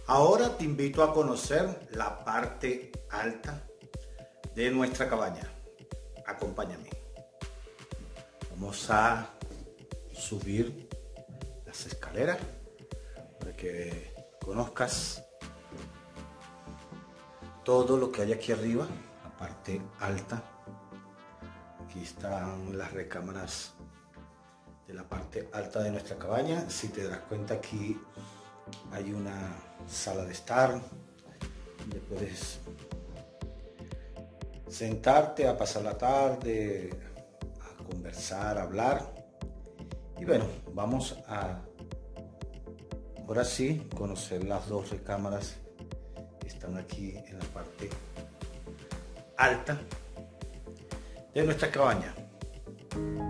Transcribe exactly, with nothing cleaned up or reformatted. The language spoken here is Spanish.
Ahora te invito a conocer la parte alta de nuestra cabaña. Acompáñame. Vamos a subir las escaleras para que conozcas todo lo que hay aquí arriba, la parte alta. Aquí están las recámaras de la parte alta de nuestra cabaña. Si te das cuenta, aquí hay una sala de estar donde puedes sentarte a pasar la tarde, a conversar, a hablar. Y bueno, vamos a ahora sí conocer las dos recámaras que están aquí en la parte alta de nuestra cabaña.